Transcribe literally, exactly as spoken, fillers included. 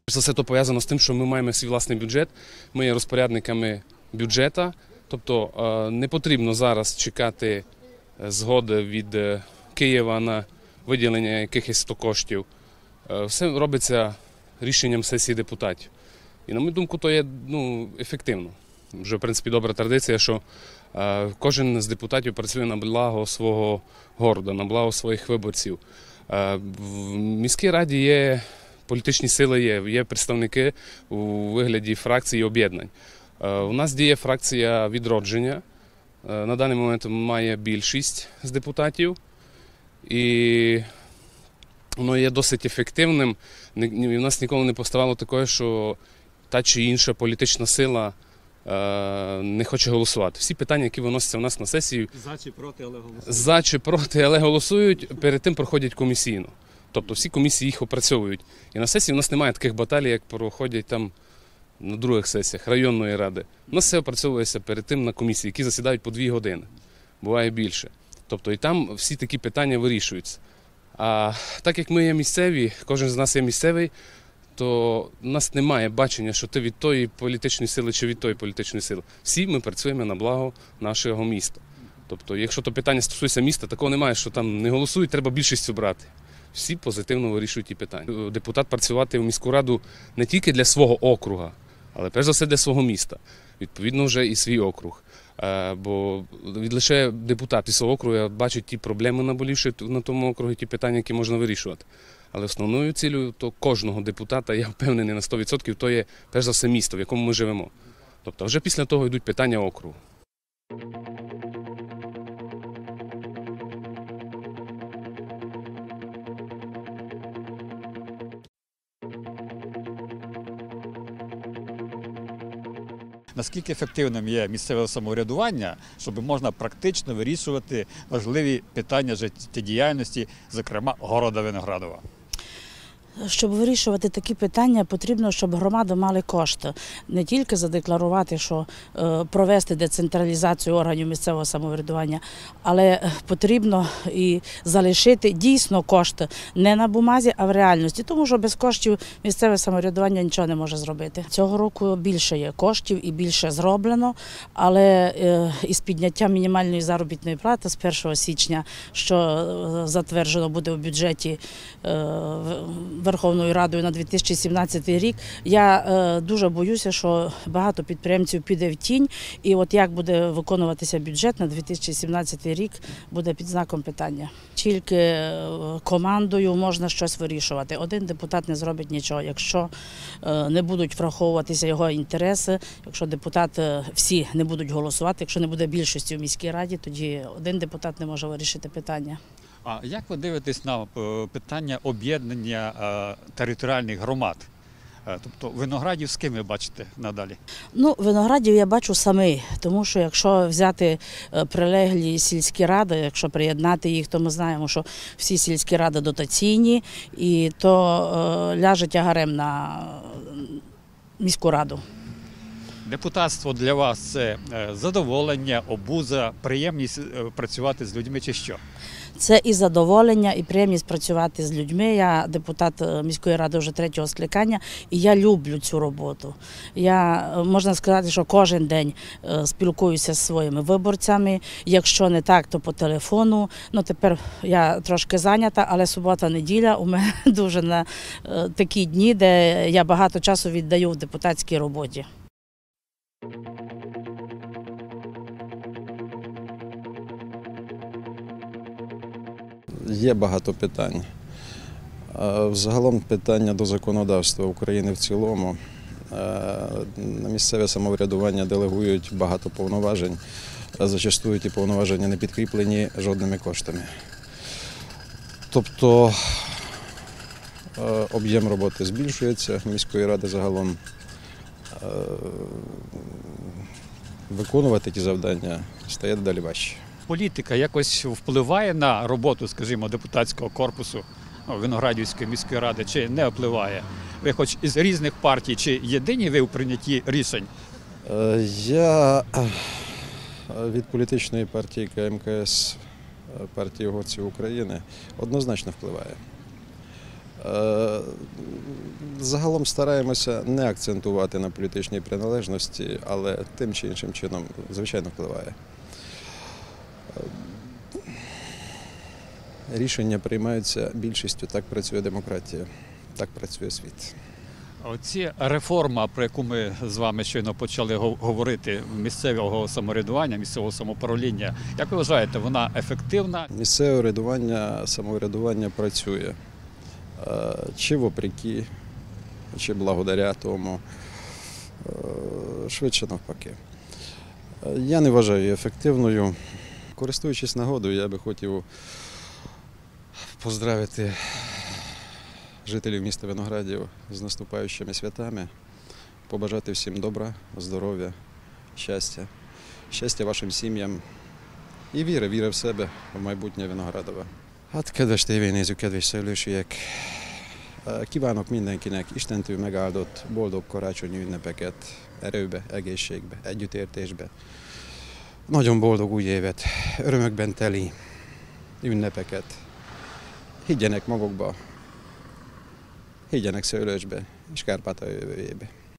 Все це пов'язано з тим, що ми маємо свій власний бюджет, ми є розпорядниками бюджету, тобто не потрібно зараз чекати згоди від Києва на виділення якихось коштів. Все робиться рішенням сесії депутатів. І, на мою думку, то є ну, ефективно. Вже, в принципі, добра традиція, що е, кожен з депутатів працює на благо свого города, на благо своїх виборців. Е, в міській раді є політичні сили, є, є представники у вигляді фракцій і об'єднань. Е, у нас діє фракція «Відродження». Е, на даний момент має більшість з депутатів. І воно є досить ефективним. У нас ніколи не поставало такого, що та чи інша політична сила не хоче голосувати. Всі питання, які виносяться в нас на сесію, за чи проти, але голосують. За чи проти, але голосують, перед тим проходять комісійно. Тобто всі комісії їх опрацьовують. І на сесії в нас немає таких баталій, як проходять там на других сесіях районної ради. У нас все опрацьовується перед тим на комісії, які засідають по дві години. Буває більше. Тобто і там всі такі питання вирішуються. А так як ми є місцеві, кожен з нас є місцевий, то в нас немає бачення, що ти від тої політичної сили чи від тої політичної сили. Всі ми працюємо на благо нашого міста. Тобто, якщо то питання стосується міста, такого немає, що там не голосують, треба більшістю брати. Всі позитивно вирішують ті питання. Депутат працювати в міську раду не тільки для свого округа, але перш за все для свого міста. Відповідно, вже і свій округ. Бо лише депутат із свого округу бачить ті проблеми наболівши на тому округі, ті питання, які можна вирішувати. Але основною цілею то кожного депутата, я впевнений на сто відсотків, то є перш за все місто, в якому ми живемо. Тобто вже після того йдуть питання округу. Наскільки ефективним є місцеве самоврядування, щоб можна практично вирішувати важливі питання життєдіяльності, зокрема города Виноградова? Щоб вирішувати такі питання, потрібно, щоб громади мали кошти. Не тільки задекларувати, що е, провести децентралізацію органів місцевого самоврядування, але потрібно і залишити дійсно кошти не на бумазі, а в реальності. Тому що без коштів місцеве самоврядування нічого не може зробити. Цього року більше є коштів і більше зроблено, але е, із підняттям мінімальної заробітної плати з першого січня, що затверджено буде в бюджеті е, Верховною Радою на дві тисячі сімнадцятий рік, я е, дуже боюся, що багато підприємців піде в тінь, і от як буде виконуватися бюджет на дві тисячі сімнадцятий рік, буде під знаком питання. Тільки командою можна щось вирішувати. Один депутат не зробить нічого, якщо е, не будуть враховуватися його інтереси, якщо депутати всі не будуть голосувати, якщо не буде більшості в міській раді, тоді один депутат не може вирішити питання. А як ви дивитесь на питання об'єднання територіальних громад? Тобто Виноградів з ким ви бачите надалі? Ну, Виноградів я бачу самий, тому що якщо взяти прилеглі сільські ради, якщо приєднати їх, то ми знаємо, що всі сільські ради дотаційні, і то ляже тягарем на міську раду. Депутатство для вас – це задоволення, обуза, приємність працювати з людьми чи що? Це і задоволення, і приємність працювати з людьми. Я депутат міської ради вже третього скликання, і я люблю цю роботу. Я, можна сказати, що кожен день спілкуюся з своїми виборцями. Якщо не так, то по телефону. Ну, тепер я трошки зайнята, але субота-неділя у мене дуже на такі дні, де я багато часу віддаю в депутатській роботі. Є багато питань. Взагалом питання до законодавства України в цілому. На місцеве самоврядування делегують багато повноважень, а зачастую ті повноваження не підкріплені жодними коштами. Тобто об'єм роботи збільшується міської ради загалом. Виконувати ті завдання стає дедалі важче. Політика якось впливає на роботу, скажімо, депутатського корпусу Виноградівської міської ради, чи не впливає? Ви хоч із різних партій, чи єдині ви у прийнятті рішень? Я від політичної партії К М К С, партії угорців України, однозначно впливає. Е, Загалом стараємося не акцентувати на політичній приналежності, але тим чи іншим чином, звичайно, впливає. Е, Рішення приймаються більшістю, так працює демократія, так працює світ. Оці реформа, про яку ми з вами щойно почали го- говорити, місцевого самоврядування, місцевого самоуправління, як ви вважаєте, вона ефективна? Місцеве урядування, самоврядування працює. Е, Чи вопреки, чи благодаря тому, е, швидше навпаки. Е, Я не вважаю її ефективною. Користуючись нагодою, я би хотів поздравити жителів міста Виноградів з наступаючими святами, побажати всім добра, здоров'я, щастя, щастя вашим sім'ям і віри, віри в себе, в майбутнє Виноградова. Hát kedves tévénézők, kedves szőlősiek, kívánok mindenkinek Istentől megáldott boldog karácsonyi ünnepeket, erőbe, egészségbe, együttértésbe. Nagyon boldog új évet, örömökben teli ünnepeket. Higgyenek magukba, higgyenek Szőlősbe és Kárpátalja jövőjébe.